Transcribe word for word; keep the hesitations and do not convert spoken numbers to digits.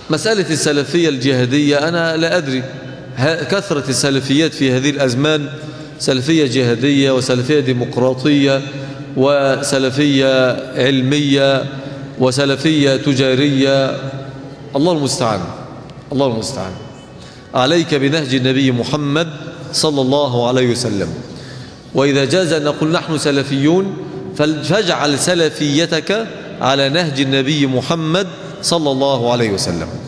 مسألة السلفية الجهادية أنا لا أدري، كثرة السلفيات في هذه الأزمان، سلفية جهادية وسلفية ديمقراطية وسلفية علمية وسلفية تجارية، الله المستعان، الله المستعان. عليك بنهج النبي محمد صلى الله عليه وسلم. وإذا جاز أن نقول نحن سلفيون فاجعل سلفيتك على نهج النبي محمد صلى الله عليه وسلم.